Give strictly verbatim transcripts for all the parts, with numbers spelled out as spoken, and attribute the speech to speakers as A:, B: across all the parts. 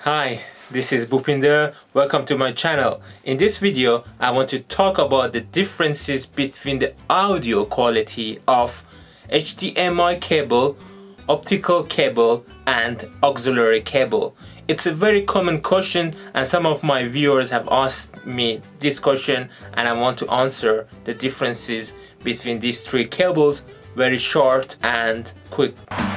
A: Hi, this is Bhupinder. Welcome to my channel. In this video, I want to talk about the differences between the audio quality of H D M I cable, optical cable, and auxiliary cable. It's a very common question and some of my viewers have asked me this question, and I want to answer the differences between these three cables very short and quick.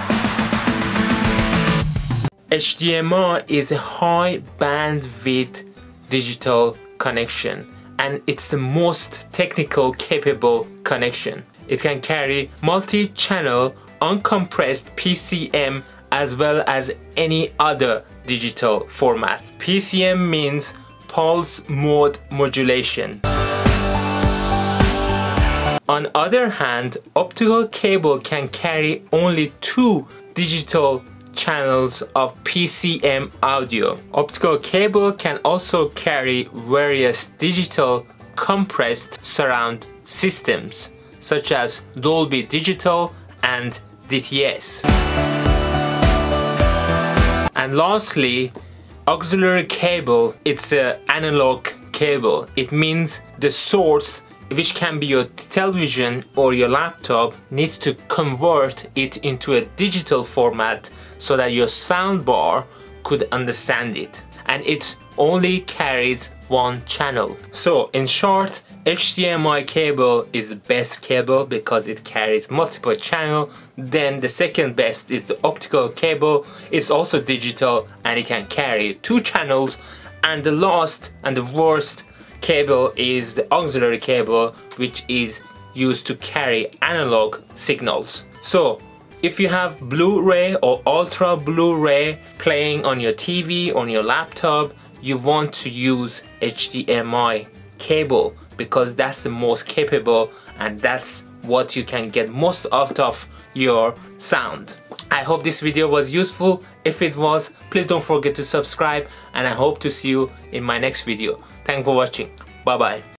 A: H D M I is a high bandwidth digital connection, and it's the most technical capable connection. It can carry multi-channel uncompressed P C M as well as any other digital format. P C M means pulse mode modulation. On other hand, optical cable can carry only two digital channels of P C M audio. Optical cable can also carry various digital compressed surround systems such as Dolby Digital and D T S. And lastly, auxiliary cable, it's an analog cable. It means the source, which can be your television or your laptop, needs to convert it into a digital format so that your soundbar could understand it, and it only carries one channel. So in short, H D M I cable is the best cable because it carries multiple channels. Then the second best is the optical cable. It's also digital and it can carry two channels. And the last and the worst cable is the auxiliary cable, which is used to carry analog signals. So if you have Blu-ray or Ultra Blu Ray playing on your T V, on your laptop, you want to use H D M I cable because that's the most capable and that's what you can get most out of your sound. I hope this video was useful. If it was, please don't forget to subscribe, and I hope to see you in my next video. Thanks for watching. Bye bye.